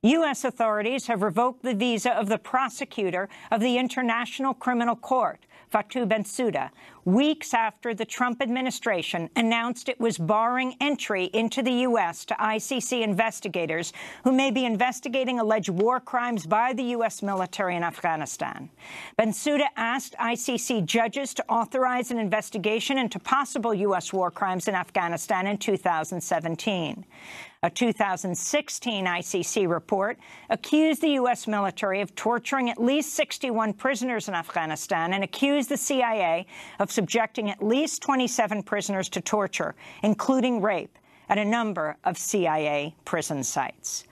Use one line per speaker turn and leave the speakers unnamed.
U.S. authorities have revoked the visa of the prosecutor of the International Criminal Court, Fatou Bensouda, weeks after the Trump administration announced it was barring entry into the U.S. to ICC investigators who may be investigating alleged war crimes by the U.S. military in Afghanistan. Bensouda asked ICC judges to authorize an investigation into possible U.S. war crimes in Afghanistan in 2017. A 2016 ICC report accused the U.S. military of torturing at least 61 prisoners in Afghanistan and accused the CIA of subjecting at least 27 prisoners to torture, including rape, at a number of CIA prison sites.